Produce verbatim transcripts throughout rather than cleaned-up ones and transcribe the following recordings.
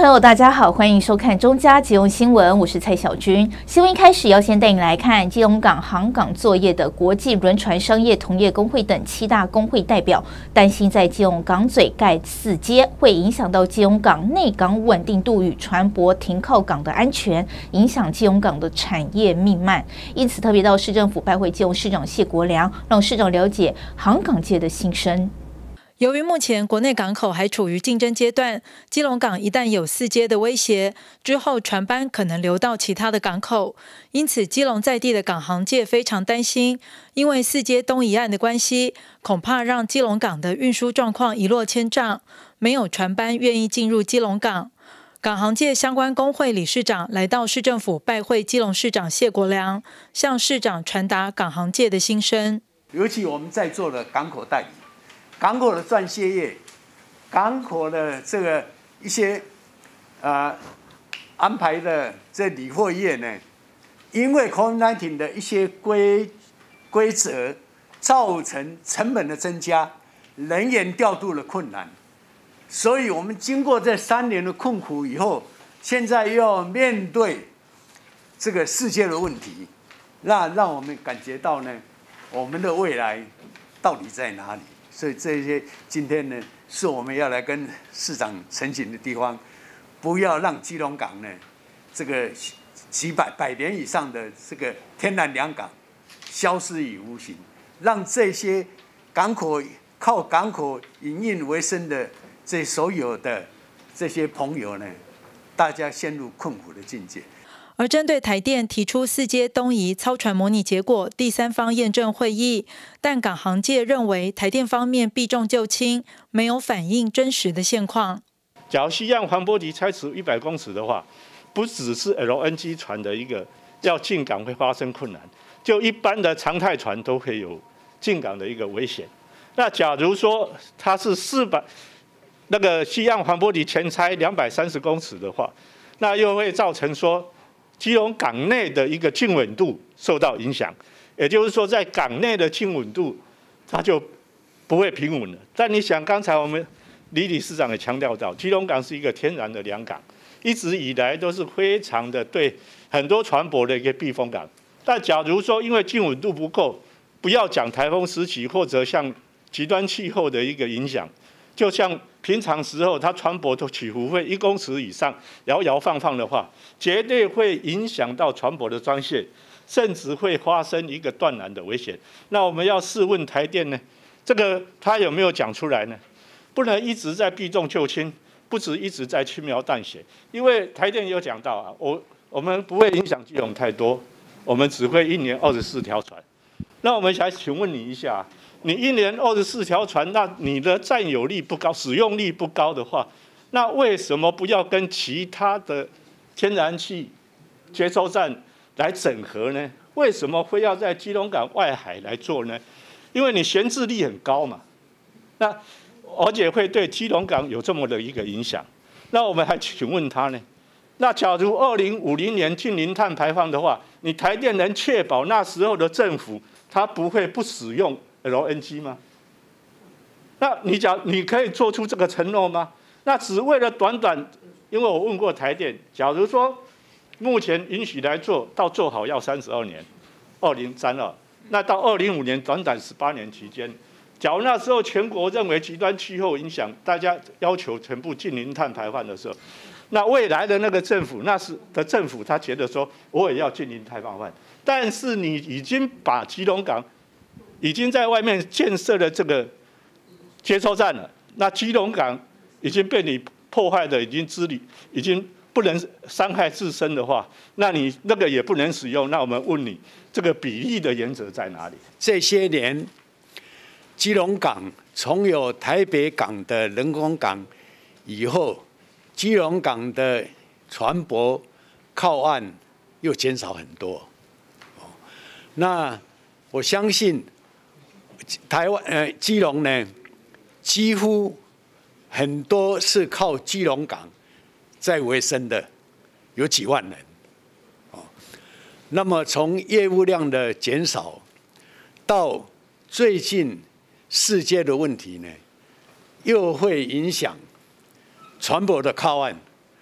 朋友，大家好，欢迎收看中嘉即用新闻，我是蔡小军。新闻一开始要先带你来看基隆港航港作业的国际轮船商业同业工会等七大工会代表，担心在基隆港嘴盖四街会影响到基隆港内港稳定度与船舶停靠港的安全，影响基隆港的产业命脉。因此，特别到市政府拜会基隆市长谢国良，让市长了解航港界的心声。 由于目前国内港口还处于竞争阶段，基隆港一旦有四街的威胁，之后船班可能流到其他的港口，因此基隆在地的港航界非常担心，因为四街东移岸的关系，恐怕让基隆港的运输状况一落千丈，没有船班愿意进入基隆港。港航界相关工会理事长来到市政府拜会基隆市长谢国良，向市长传达港航界的心声。 尤其我们在座的港口代理。港口的撰卸业，港口的这个一些呃安排的这理货业呢，因为 COVID 十九 的一些规规则，造成成本的增加，人员调度的困难，所以我们经过这三年的困苦以后，现在又要面对这个世界的问题，那让我们感觉到呢，我们的未来到底在哪里？所以这些今天呢，是我们要来跟市长陈情的地方，不要让基隆港呢，这个几百百年以上的这个天然良港消失于无形，让这些港口靠港口营运为生的这所有的这些朋友呢，大家陷入困苦的境界。 而针对台电提出四街东移操船模拟结果第三方验证会议，但港航界认为台电方面避重就轻，没有反映真实的现况。 假如西岸防波堤拆除一百公尺的话，不只是 L N G 船的一个要进港会发生困难，就一般的常态船都会有进港的一个危险。那假如说它是四百那个西岸防波堤全拆两百三十公尺的话，那又会造成说基隆港内的一个静稳度受到影响，也就是说，在港内的静稳度，它就不会平稳了。但你想，刚才我们李理事长也强调到，基隆港是一个天然的良港，一直以来都是非常的对很多船舶的一个避风港。但假如说因为静稳度不够，不要讲台风时期或者像极端气候的一个影响，就像平常时候，它船舶的起伏会一公尺以上摇摇晃晃的话，绝对会影响到船舶的装卸，甚至会发生一个断缆的危险。那我们要试问台电呢，这个他有没有讲出来呢？不能一直在避重就轻，不止一直在轻描淡写。因为台电有讲到啊，我我们不会影响基隆太多，我们只会一年二十四条船。那我们想请问你一下。你一年二十四条船，那你的占有率不高，使用率不高的话，那为什么不要跟其他的天然气接收站来整合呢？为什么会要在基隆港外海来做呢？因为你闲置率很高嘛，那而且会对基隆港有这么的一个影响。那我们还请问他呢？那假如二零五零年净零碳排放的话，你台电能确保那时候的政府它不会不使用L N G 吗？那你讲你可以做出这个承诺吗？那只为了短短，因为我问过台电，假如说目前允许来做到做好要三十二年，二零三二，那到二零五年短短十八年期间，假如那时候全国认为极端气候影响，大家要求全部净零碳排放的时候，那未来的那个政府，那是的政府，他觉得说我也要净零碳排放，但是你已经把基隆港已经在外面建设了这个接收站了，那基隆港已经被你破坏的已经支离，已经不能伤害自身的话，那你那个也不能使用。那我们问你，这个比例的原则在哪里？ 这些年，基隆港从有台北港的人工港以后，基隆港的船舶靠岸又减少很多。那我相信。台湾呃，基隆呢，几乎很多是靠基隆港在维生的，有几万人。哦，那么从业务量的减少，到最近世界的问题呢，又会影响船舶的靠岸，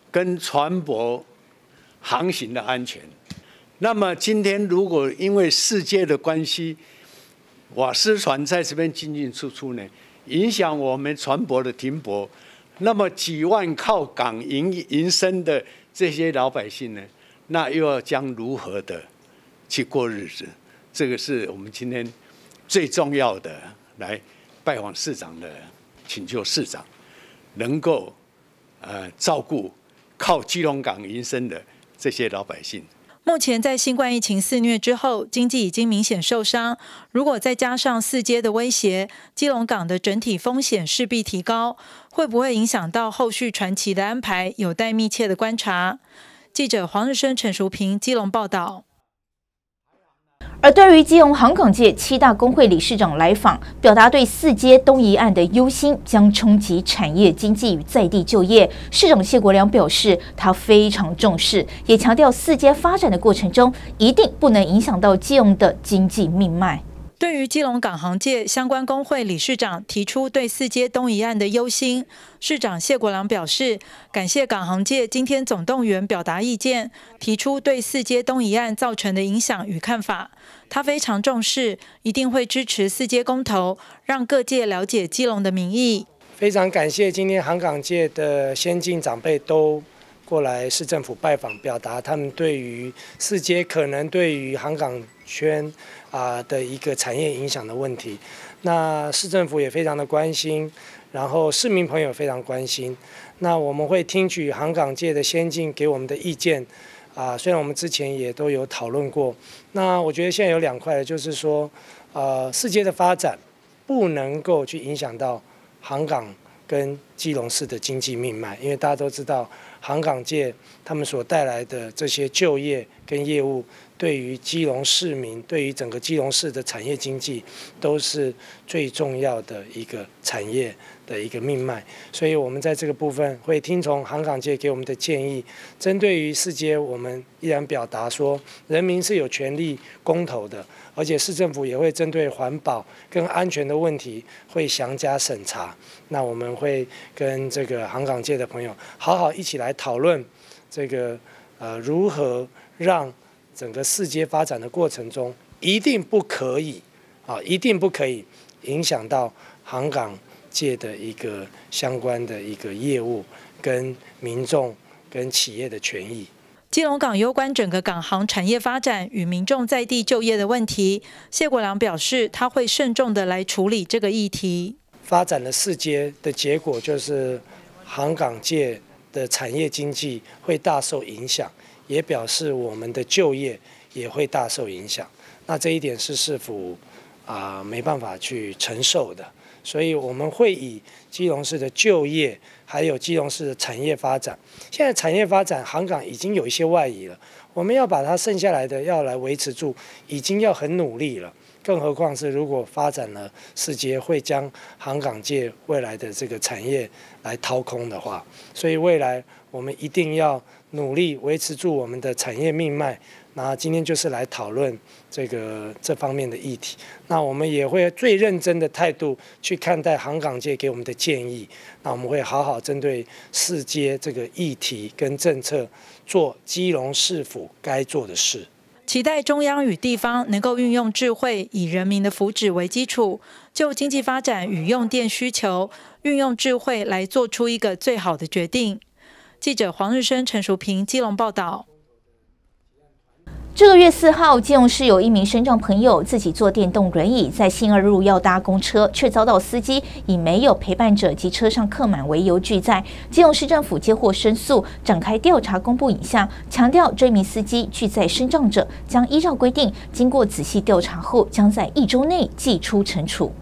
跟船舶航行的安全。那么今天如果因为世界的关系，瓦斯船在这边进进出出呢，影响我们船舶的停泊，那么几万靠港营营生的这些老百姓呢，那又要将如何的去过日子？这个是我们今天最重要的，来拜访市长的，请求市长能够呃照顾靠基隆港营生的这些老百姓。 目前在新冠疫情肆虐之后，经济已经明显受伤。如果再加上四接的威胁，基隆港的整体风险势必提高。会不会影响到后续船期的安排，有待密切的观察。记者黄日升、陈淑平基隆报道。 而对于基隆航港界七大工会理事长来访，表达对四接东移案的忧心将冲击产业经济与在地就业，市长谢国良表示，他非常重视，也强调四接发展的过程中，一定不能影响到基隆的经济命脉。 对于基隆港航界相关工会理事长提出对四接东移案的忧心，市长谢国良表示，感谢港航界今天总动员表达意见，提出对四接东移案造成的影响与看法。他非常重视，一定会支持四接公投，让各界了解基隆的民意。 非常感谢今天航港界的先进长辈都过来市政府拜访，表达他们对于四接可能对于航港圈啊的一个产业影响的问题。那市政府也非常的关心，然后市民朋友非常关心。那我们会听取航港界的先进给我们的意见啊，虽然我们之前也都有讨论过。那我觉得现在有两块，就是说，呃，四接的发展不能够去影响到航港跟基隆市的经济命脉，因为大家都知道，航港界他们所带来的这些就业跟业务，对于基隆市民，对于整个基隆市的产业经济，都是最重要的一个产业的一个命脉。所以我们在这个部分会听从航港界给我们的建议，针对于四接，我们依然表达说，人民是有权利公投的，而且市政府也会针对环保跟安全的问题会详加审查。那我们会跟这个航港界的朋友好好一起来讨论这个呃如何让整个四接发展的过程中，一定不可以啊，一定不可以影响到航港界的一个相关的一个业务跟民众跟企业的权益。 基隆港攸关整个港航产业发展与民众在地就业的问题，谢国良表示，他会慎重的来处理这个议题。 发展的四接的结果就是航港界的产业经济会大受影响，也表示我们的就业也会大受影响。那这一点是市府啊、呃、没办法去承受的，所以我们会以基隆市的就业，还有基隆市的产业发展。现在产业发展，航港已经有一些外移了，我们要把它剩下来的要来维持住，已经要很努力了。更何况是如果发展了四接，会将航港界未来的这个产业来掏空的话，所以未来我们一定要努力维持住我们的产业命脉。那今天就是来讨论这个这方面的议题。那我们也会最认真的态度去看待航港界给我们的建议。那我们会好好针对四接这个议题跟政策，做基隆市府该做的事。 期待中央与地方能够运用智慧，以人民的福祉为基础，就经济发展与用电需求，运用智慧来做出一个最好的决定。记者黄日升、陈淑平基隆报道。 这个月四号，基隆市有一名身障朋友自己坐电动轮椅在信二路要搭公车，却遭到司机以没有陪伴者及车上客满为由拒载。基隆市政府接获申诉，展开调查，公布影像，强调这名司机拒载身障者，将依照规定，经过仔细调查后，将在一周内祭出惩处。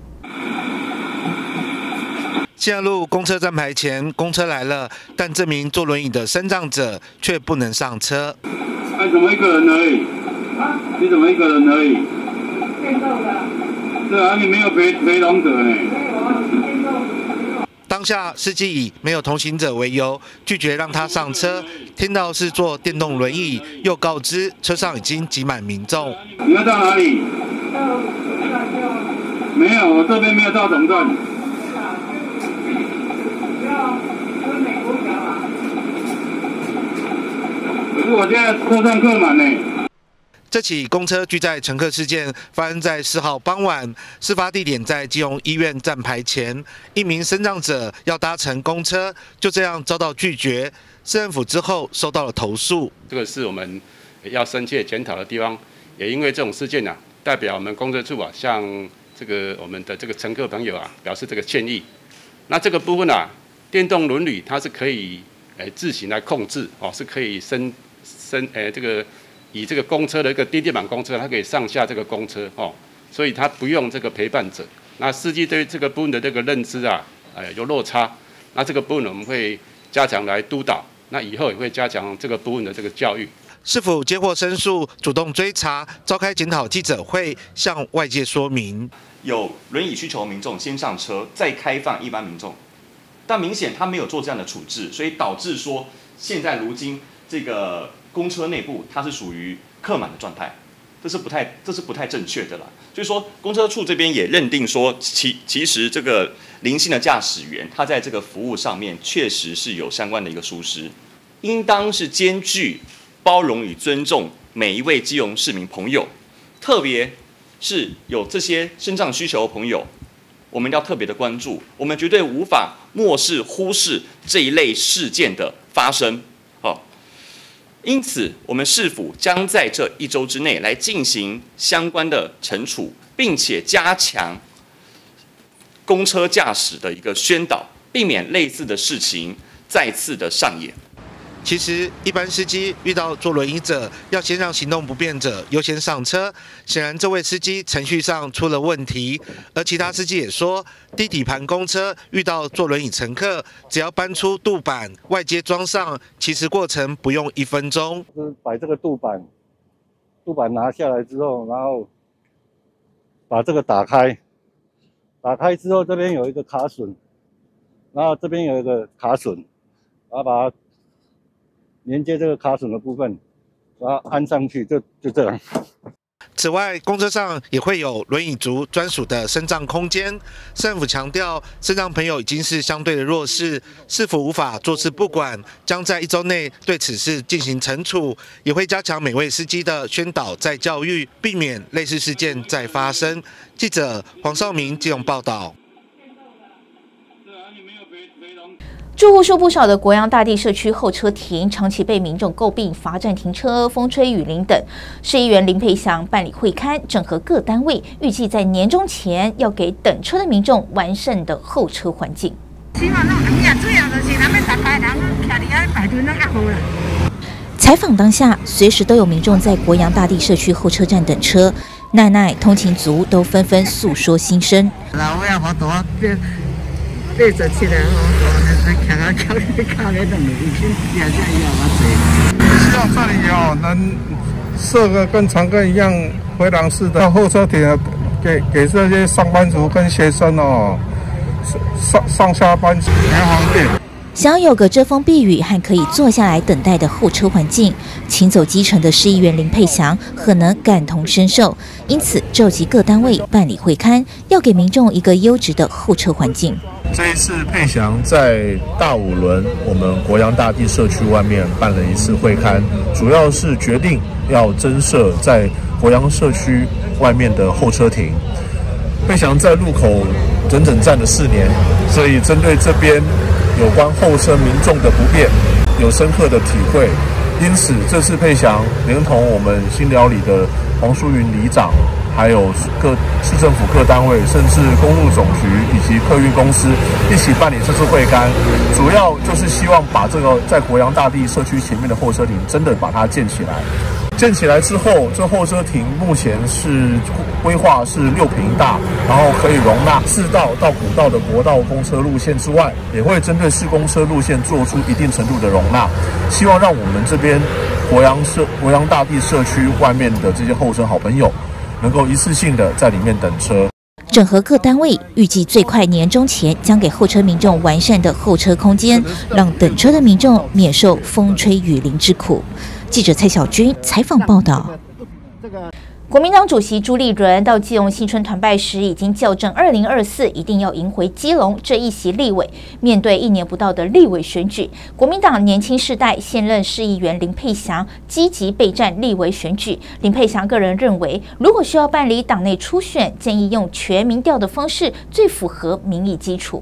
信二路公车站牌前，公车来了，但这名坐轮椅的身障者却不能上车。 哎，怎么一个人而已？啊？你怎么一个人而已？电动的。对啊，你没有陪陪同者呢。没有啊，电动。 当下司机以没有同行者为由，拒绝让他上车。听到是坐电动轮椅，又告知车上已经挤满民众。 你要到哪里？到总站就。没有，我这边没有到总站。要跟美国讲啊。 是我现在车上客满呢。 这起公车拒载乘客事件发生在四号傍晚，事发地点在基隆医院站牌前，一名身障者要搭乘公车，就这样遭到拒绝。市政府之后收到了投诉， 这个是我们要深切检讨的地方。也因为这种事件啊，代表我们公车处啊，向这个我们的这个乘客朋友啊，表示这个歉意。那这个部分啊，电动轮椅它是可以诶自行来控制哦，是可以升升诶这个。以这个公车的一个低电版公车，它可以上下这个公车哦，所以它不用这个陪伴者。那司机对这个部分的这个认知啊，哎有落差。那这个部分我们会加强来督导，那以后也会加强这个部分的这个教育。 市府接获申诉，主动追查，召开检讨记者会，向外界说明。 有轮椅需求民众先上车，再开放一般民众，但明显他没有做这样的处置，所以导致说现在如今这个。公车内部它是属于客满的状态，这是不太这是不太正确的啦。所以说，公车处这边也认定说，其其实这个零星的驾驶员，他在这个服务上面确实是有相关的一个疏失，应当是兼具包容与尊重每一位基隆市民朋友，特别是有这些身障需求的朋友，我们要特别的关注，我们绝对无法漠视忽视这一类事件的发生。因此，我们市府将在这一周之内来进行相关的惩处，并且加强公车驾驶的一个宣导，避免类似的事情再次的上演。 其实，一般司机遇到坐轮椅者，要先让行动不便者优先上车。显然，这位司机程序上出了问题。而其他司机也说，低底盘公车遇到坐轮椅乘客，只要搬出渡板，外接装上，其实过程不用一分钟。 就是摆这个渡板，渡板拿下来之后，然后把这个打开，打开之后这边有一个卡榫，然后这边有一个卡榫，然后把它连接这个卡榫的部分，然后安上去，就就这样。 此外，公车上也会有轮椅族专属的身障空间。政府强调，身障朋友已经是相对的弱势，市府无法坐视不管，将在一周内对此事进行惩处，也会加强每位司机的宣导再教育，避免类似事件再发生。记者黄少明基隆报道。 住户数不少的国阳大地社区候车亭，长期被民众诟病罚站停车、风吹雨淋等。市议员林佩祥办理会勘，整合各单位，预计在年中前要给等车的民众完善的候车环境。采访当下，随时都有民众在国阳大地社区候车站等车，奈奈、通勤族都纷纷诉说心声。 八十七个好多，徛到脚咧脚咧都没已经变这样啊！ 希望这里哦能设个跟长庚一样回廊式的候车亭，给给这些上班族跟学生哦上上下班很方便。 想要有个遮风避雨和可以坐下来等待的候车环境，行走基层的市议员林佩祥可能感同身受，因此召集各单位办理会勘，要给民众一个优质的候车环境。 这一次佩祥在大五轮我们国阳大地社区外面办了一次会勘，主要是决定要增设在国阳社区外面的候车亭。佩祥在路口整整站了四年，所以针对这边有关候车民众的不便有深刻的体会，因此这次佩祥连同我们新寮里的黄淑云里长，还有各市政府各单位，甚至公路总局以及客运公司一起办理这次会勘，主要就是希望把这个在国阳大地社区前面的候车亭真的把它建起来。建起来之后，这候车亭目前是规划是六坪大，然后可以容纳市道到古道的国道公车路线之外，也会针对市公车路线做出一定程度的容纳，希望让我们这边国阳社国阳大地社区外面的这些候车好朋友，能够一次性的在里面等车。 整合各单位，预计最快年中前将给候车民众完善的候车空间，让等车的民众免受风吹雨淋之苦。记者蔡小军采访报道。 国民党主席朱立伦到基隆新春团拜时，已经校正二零二四一定要赢回基隆这一席立委。面对一年不到的立委选举，国民党年轻世代现任市议员林佩祥积极备战立委选举。林佩祥个人认为，如果需要办理党内初选，建议用全民调的方式，最符合民意基础。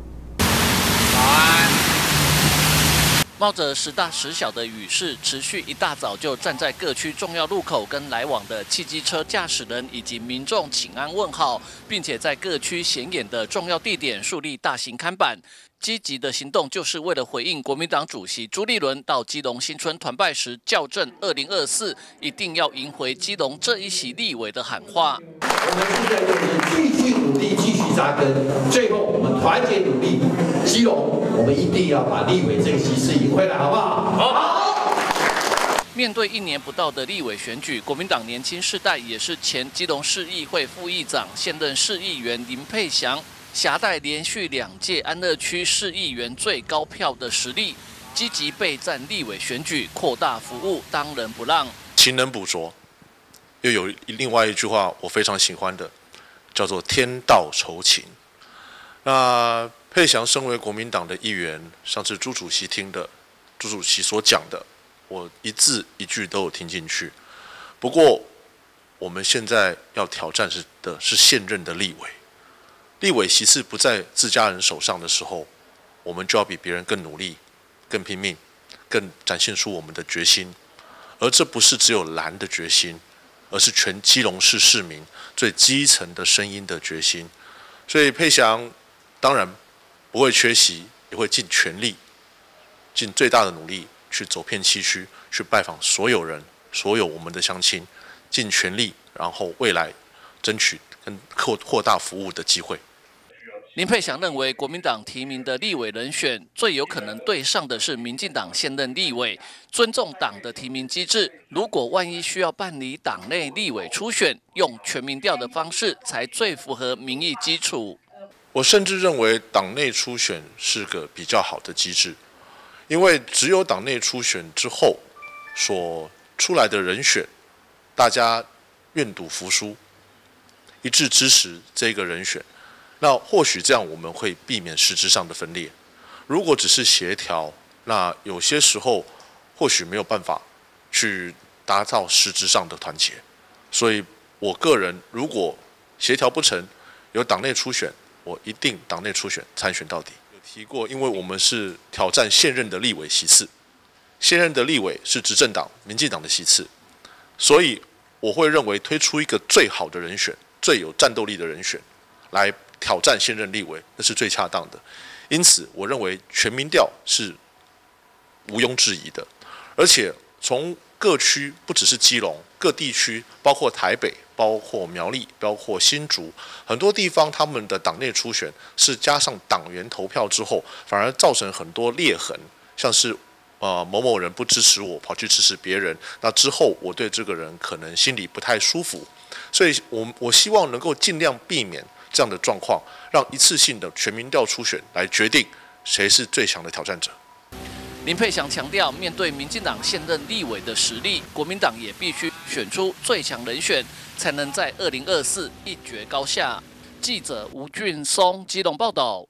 冒着时大时小的雨势，持续一大早就站在各区重要路口跟来往的汽机车驾驶人以及民众请安问好，并且在各区显眼的重要地点树立大型看板。积极的行动就是为了回应国民党主席朱立伦到基隆新春团拜时校正二零二四一定要赢回基隆这一席立委的喊话。 我们现在就是继续努力，继续扎根，最后我们团结努力，基隆我们一定要把立委这个席次赢回来，好不好？好。 面对一年不到的立委选举，国民党年轻世代也是前基隆市议会副议长、现任市议员林佩祥。携带连续两届安乐区市议员最高票的实力，积极备战立委选举，扩大服务，当仁不让。 勤能补拙，又有另外一句话我非常喜欢的，叫做天道酬勤。那佩祥身为国民党的议员，上次朱主席听的，朱主席所讲的，我一字一句都有听进去。不过，我们现在要挑战是的是现任的立委。立委席次不在自家人手上的时候，我们就要比别人更努力、更拼命、更展现出我们的决心。而这不是只有蓝的决心，而是全基隆市市民最基层的声音的决心。所以佩祥当然不会缺席，也会尽全力、尽最大的努力去走遍七区，去拜访所有人、所有我们的乡亲，尽全力，然后未来争取跟扩扩大服务的机会。 林佩祥认为，国民党提名的立委人选最有可能对上的是民进党现任立委，尊重党的提名机制。如果万一需要办理党内立委初选，用全民调的方式才最符合民意基础。 我甚至认为党内初选是个比较好的机制，因为只有党内初选之后所出来的人选，大家愿赌服输，一致支持这个人选。那或许这样我们会避免实质上的分裂。如果只是协调，那有些时候或许没有办法去达到实质上的团结。所以我个人如果协调不成，有党内初选，我一定党内初选参选到底。有提过，因为我们是挑战现任的立委席次，现任的立委是执政党民进党的席次，所以我会认为推出一个最好的人选、最有战斗力的人选来挑战现任立委，那是最恰当的。因此，我认为全民调是毋庸置疑的。而且从各区，不只是基隆，各地区，包括台北、包括苗栗、包括新竹，很多地方他们的党内初选是加上党员投票之后，反而造成很多裂痕，像是呃某某人不支持我，跑去支持别人，那之后我对这个人可能心里不太舒服。所以我我希望能够尽量避免这样的状况，让一次性的全民调初选来决定谁是最强的挑战者。 林佩祥强调，面对民进党现任立委的实力，国民党也必须选出最强人选，才能在二零二四一决高下。记者吴俊松基隆报道。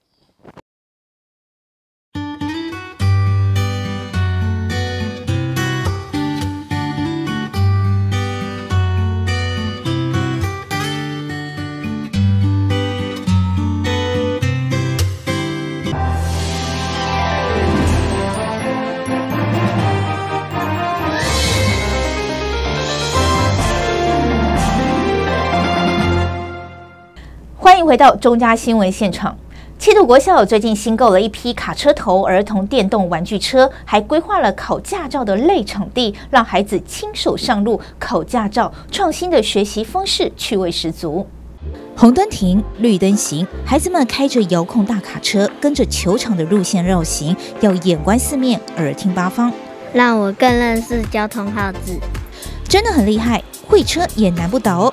欢迎回到中嘉新闻现场。七度国小最近新购了一批卡车头儿童电动玩具车，还规划了考驾照的类场地，让孩子亲手上路考驾照，创新的学习方式，趣味十足。红灯停，绿灯行，孩子们开着遥控大卡车，跟着球场的路线绕行，要眼观四面，耳听八方， 让我更认识交通号志。 真的很厉害，会车也难不倒哦。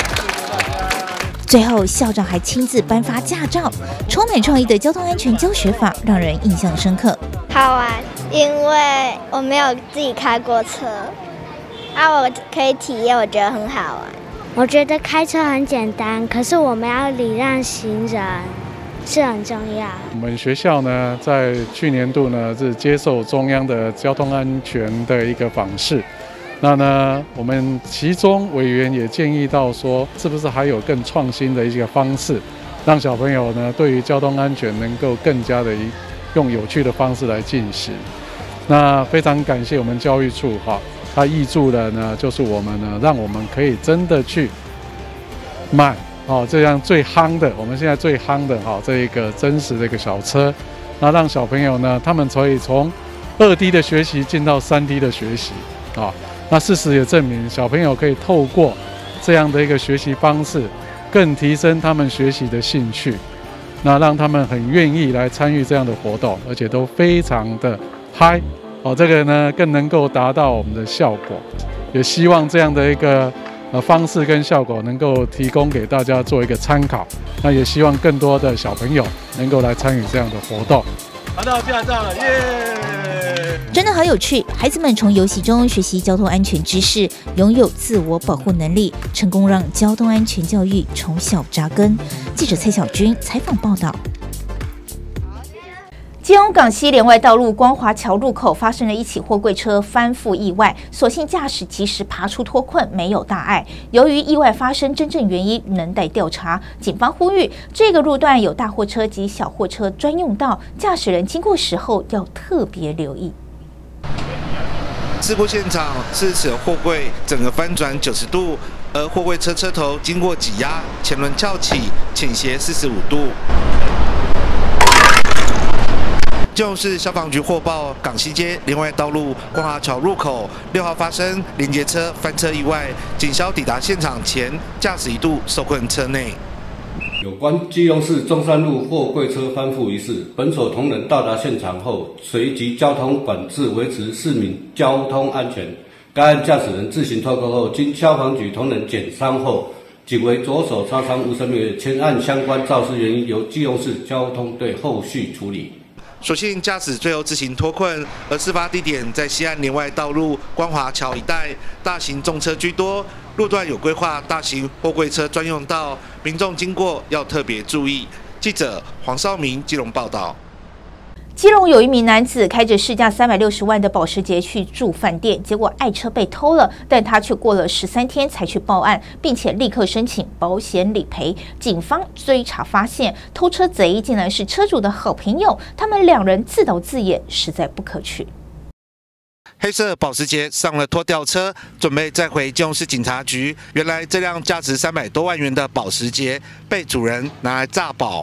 最后，校长还亲自颁发驾照，充满创意的交通安全教学法让人印象深刻。 好玩，因为我没有自己开过车，啊，我可以体验，我觉得很好玩。 我觉得开车很简单，可是我们要礼让行人是很重要。 我们学校呢，在去年度呢是接受中央的交通安全的一个访视。那呢，我们其中委员也建议到说，是不是还有更创新的一个方式，让小朋友呢对于交通安全能够更加的用有趣的方式来进行。那非常感谢我们教育处哈，他挹注了呢，就是我们呢，让我们可以真的去买哦这样最夯的，我们现在最夯的哈这一个真实的一个小车，那让小朋友呢，他们可以从二 D 的学习进到三 D 的学习啊。那事实也证明，小朋友可以透过这样的一个学习方式，更提升他们学习的兴趣，那让他们很愿意来参与这样的活动，而且都非常的嗨哦。这个呢，更能够达到我们的效果。也希望这样的一个呃方式跟效果能够提供给大家做一个参考。那也希望更多的小朋友能够来参与这样的活动。 拿到驾照了，耶！ 真的好有趣，孩子们从游戏中学习交通安全知识，拥有自我保护能力，成功让交通安全教育从小扎根。记者蔡小军采访报道。基隆港西连外道路光华桥入口发生了一起货柜车翻覆意外，所幸驾驶及时爬出脱困，没有大碍。由于意外发生真正原因仍待调查，警方呼吁这个路段有大货车及小货车专用道，驾驶人经过时候要特别留意。 事故现场是此货柜整个翻转九十度，而货柜车车头经过挤压，前轮翘起，倾斜四十五度。基隆市消防局获报，港西街连外道路光华桥入口六号发生连接车翻车意外，警消抵达现场前，驾驶一度受困车内。 有关基隆市中山路货柜车翻覆一事，本所同仁到达现场后，随即交通管制，维持市民交通安全。该案驾驶人自行脱钩后，经消防局同仁检伤后，仅为左手擦伤无生命，前案相关肇事原因由基隆市交通队后续处理。 所幸驾驶最后自行脱困，而事发地点在西岸连外道路光华桥一带，大型重车居多，路段有规划大型货柜车专用道，民众经过要特别注意。记者黄少明基隆报道。 基隆有一名男子开着市价三百六十万的保时捷去住饭店，结果爱车被偷了，但他却过了十三天才去报案，并且立刻申请保险理赔。警方追查发现，偷车贼竟然是车主的好朋友，他们两人自导自演，实在不可取。 黑色保时捷上了拖吊车，准备载回基隆市警察局。原来这辆价值三百多万元的保时捷被主人拿来诈保。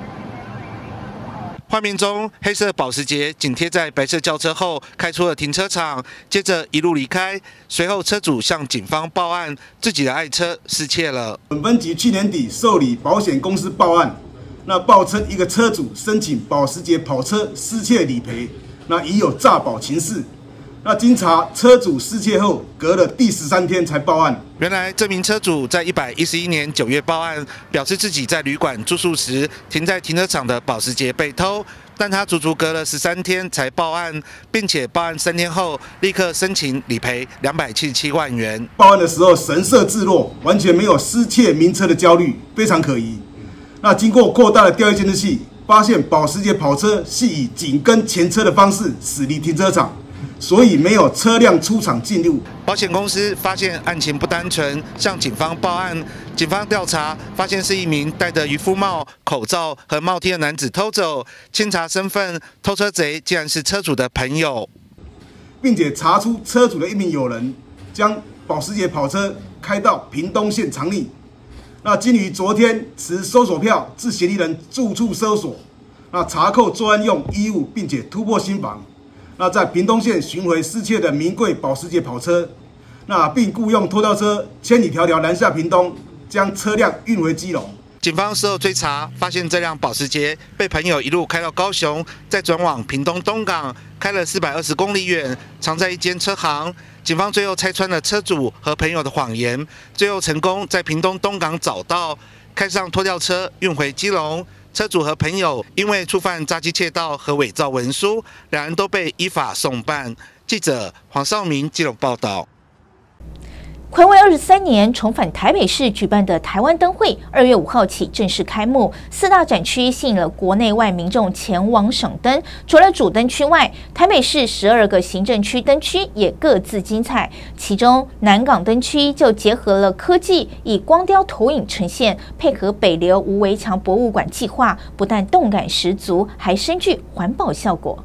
画面中，黑色保时捷紧贴在白色轿车后开出了停车场，接着一路离开。随后，车主向警方报案，自己的爱车失窃了。 本分局去年底受理保险公司报案，那报称一个车主申请保时捷跑车失窃理赔，那已有诈保情事。那经查，车主失窃后，隔了第十三天才报案。 原来这名车主在一百一十一年九月报案，表示自己在旅馆住宿时停在停车场的保时捷被偷，但他足足隔了十三天才报案，并且报案三天后立刻申请理赔两百七十七万元。 报案的时候神色自若，完全没有失窃名车的焦虑，非常可疑。那经过扩大的调阅监视器，发现保时捷跑车是以紧跟前车的方式驶离停车场。所以没有车辆出厂进入。 保险公司发现案情不单纯，向警方报案。警方调查发现是一名戴着渔夫帽、口罩和帽 T 的男子偷走。清查身份，偷车贼竟然是车主的朋友， 并且查出车主的一名友人将保时捷跑车开到屏东县长立。那经于昨天持搜索票至嫌疑人住处搜索，那查扣作案用衣物，并且突破新房。那在屏东县寻回失窃的名贵保时捷跑车，那并雇用拖吊车千里迢迢南下屏东，将车辆运回基隆。 警方事后追查，发现这辆保时捷被朋友一路开到高雄，再转往屏东东港，开了四百二十公里远，藏在一间车行。警方最后拆穿了车主和朋友的谎言，最后成功在屏东东港找到，开上拖吊车运回基隆。车主和朋友因为触犯诈欺窃盗和伪造文书，两人都被依法送办。记者黄少明基隆报道。 睽违二十三年重返台北市举办的台湾灯会，二月五号起正式开幕。四大展区吸引了国内外民众前往赏灯。除了主灯区外，台北市十二个行政区灯区也各自精彩。其中南港灯区就结合了科技，以光雕投影呈现，配合北流无围墙博物馆计划，不但动感十足，还深具环保效果。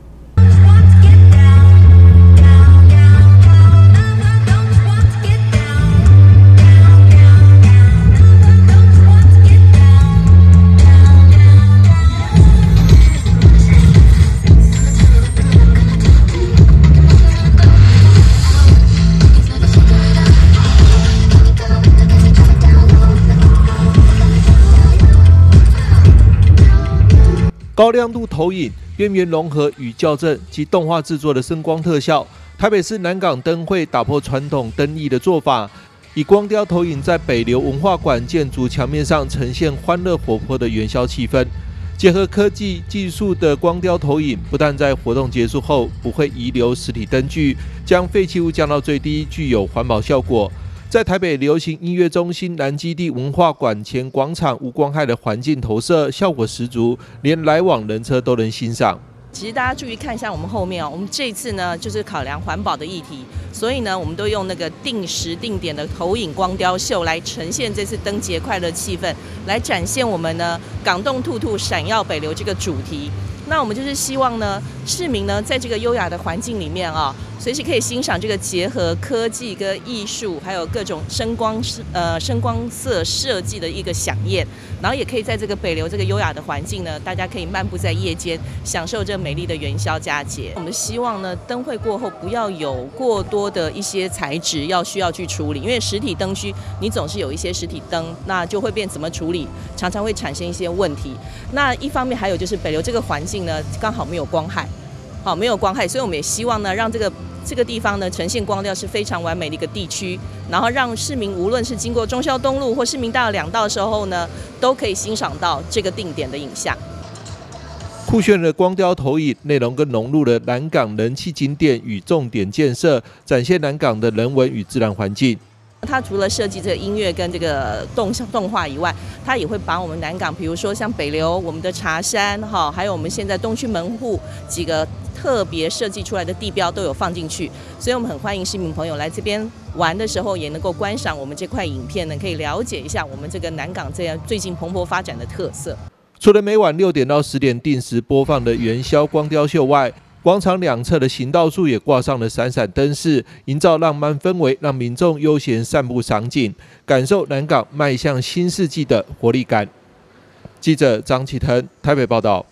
高亮度投影、边缘融合与校正及动画制作的声光特效，台北市南港灯会打破传统灯艺的做法，以光雕投影在北流文化馆建筑墙面上呈现欢乐活泼的元宵气氛。结合科技技术的光雕投影，不但在活动结束后不会遗留实体灯具，将废弃物降到最低，具有环保效果。在台北流行音乐中心南基地文化馆前广场无光害的环境投射效果十足，连来往人车都能欣赏。 其实大家注意看一下我们后面哦，我们这一次呢就是考量环保的议题，所以呢我们都用那个定时定点的投影光雕秀来呈现这次灯节快乐气氛，来展现我们呢港动兔兔闪耀北流这个主题。那我们就是希望呢，市民呢在这个优雅的环境里面啊，随时可以欣赏这个结合科技跟艺术，还有各种声光呃声光色设计的一个飨宴，然后也可以在这个北流这个优雅的环境呢，大家可以漫步在夜间，享受这美丽的元宵佳节。我们希望呢，灯会过后不要有过多的一些材质要需要去处理，因为实体灯区你总是有一些实体灯，那就会变怎么处理，常常会产生一些问题。那一方面还有就是北流这个环境呢刚好没有光害，好没有光害，所以我们也希望呢让这个这个地方呢呈现光调是非常完美的一个地区，然后让市民无论是经过忠孝东路或市民大道两道的时候呢，都可以欣赏到这个定点的影像。 酷炫的光雕投影内容更融入了南港人气景点与重点建设，展现南港的人文与自然环境。 它除了设计这个音乐跟这个动动画以外，它也会把我们南港，比如说像北流、我们的茶山哈，还有我们现在东区门户几个特别设计出来的地标都有放进去，所以我们很欢迎市民朋友来这边玩的时候，也能够观赏我们这块影片呢，可以了解一下我们这个南港这样最近蓬勃发展的特色。 除了每晚六点到十点定时播放的元宵光雕秀外，广场两侧的行道树也挂上了闪闪灯饰，营造浪漫氛围，让民众悠闲散步赏景，感受南港迈向新世纪的活力感。记者张启腾台北报道。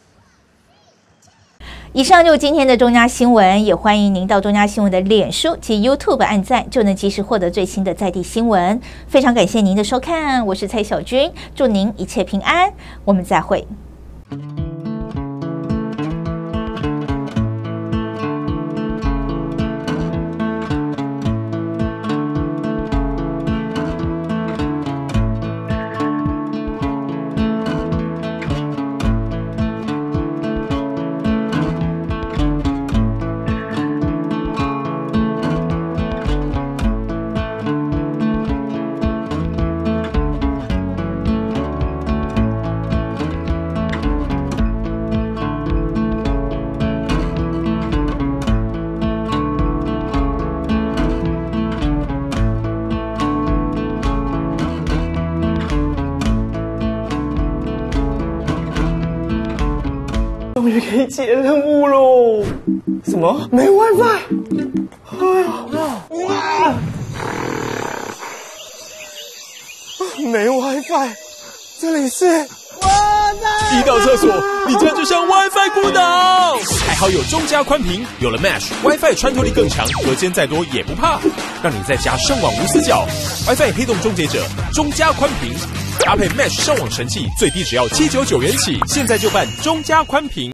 以上就是今天的中嘉新闻，也欢迎您到中嘉新闻的脸书及 YouTube 按赞，就能及时获得最新的在地新闻。非常感谢您的收看，我是蔡小君，祝您一切平安，我们再会。 终于可以解任务喽！什么？没 WiFi？ 哎呀，哇！没 WiFi， 这里是一到厕所，你家就像 WiFi 孤岛。还好有中嘉宽频，有了 Mesh，WiFi 穿透力更强，隔间再多也不怕，让你在家上网无死角。WiFi 黑洞终结者，中嘉宽频。搭配 Mesh 上网神器，最低只要七百九十九元起，现在就办中嘉宽频。